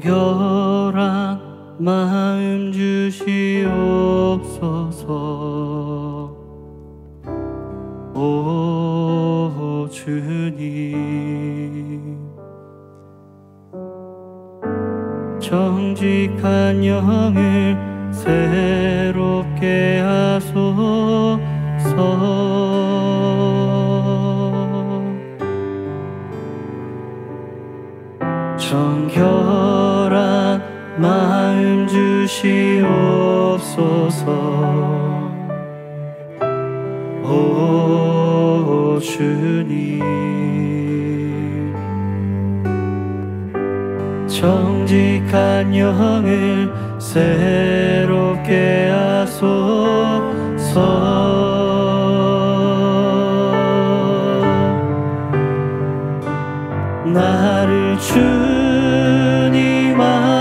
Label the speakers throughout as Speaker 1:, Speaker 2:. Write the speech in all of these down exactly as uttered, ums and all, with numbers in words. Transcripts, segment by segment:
Speaker 1: 정결한 마음 주시옵소서. 오 주님, 정직한 영을 새롭게 하소서. 정결한 마음 주시옵소서. 오 주님, 정직한 영을 새롭게 하소서. 나를 주님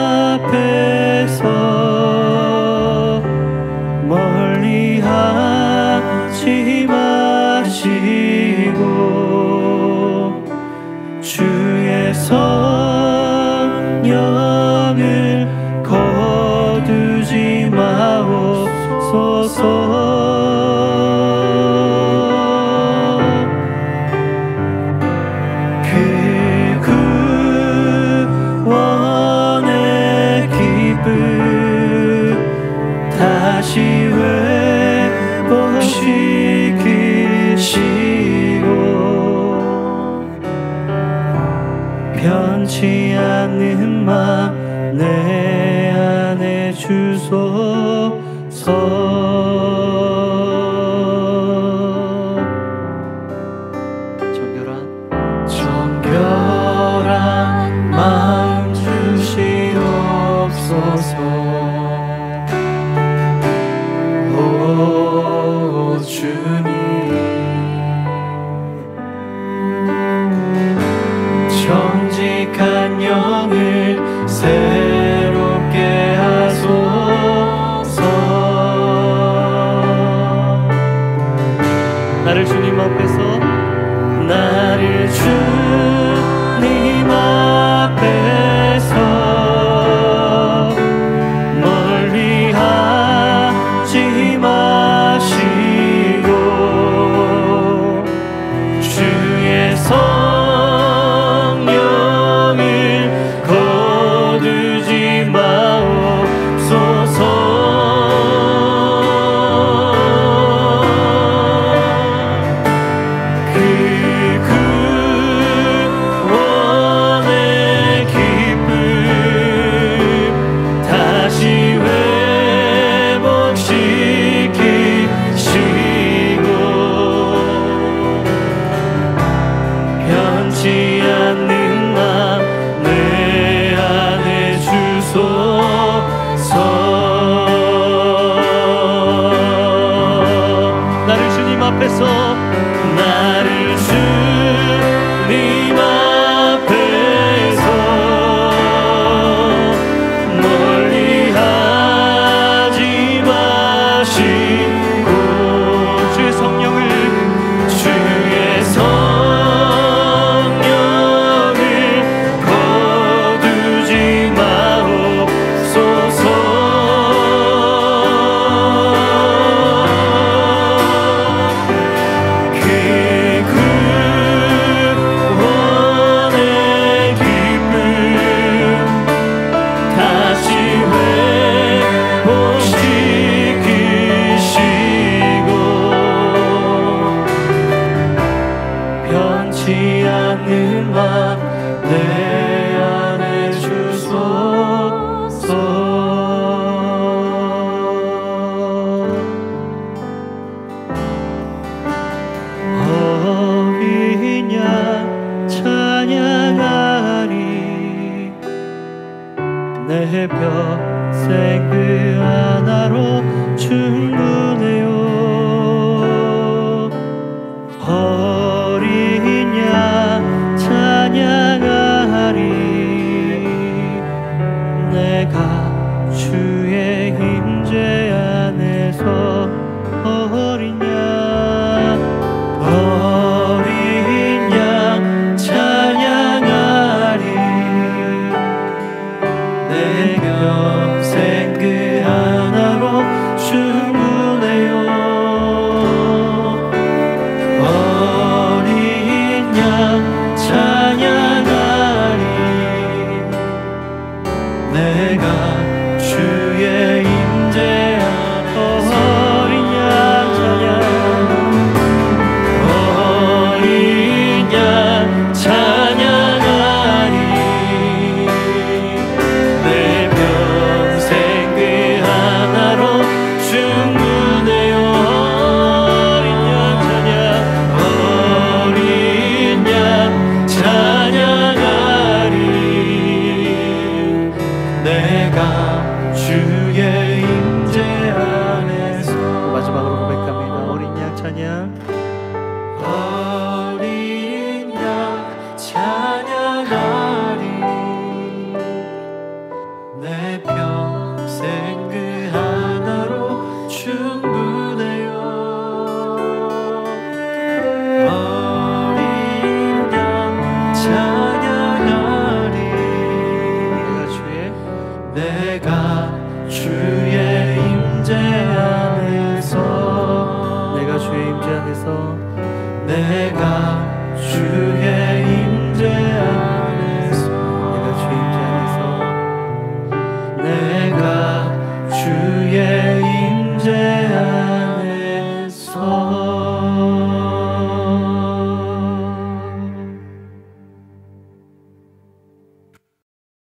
Speaker 1: 앞에서 멀리 하지 마시고 주의 성령을 거두지 마옵소서. 다시 회복시키시고 변치 않는 맘 내 안에 주소서. 정결한 정결한 마음 주시옵소서. 오 주님, 정직한 영을 새롭게 하소서. 나를 주님 앞에서 나를 주님 앞에서 멀리 하지 마시고 주의 성령을 거두지 마옵소서. 그 구원의 기쁨 다시 회복시키시고 변치 않는 맘 내 안에 주소서. 나를 주님 앞에서 나를 주님 앞에서 멀리 하지 마시고 주의 성령을 주의 성령을 거두지 마옵소서. 그 구원의 기쁨 다시 회복시키시고 변치 않는 맘 내 안에 주소서. 어린 양 찬양하리 내 평생 그 하나로 충분해요. 어린 양 찬양하리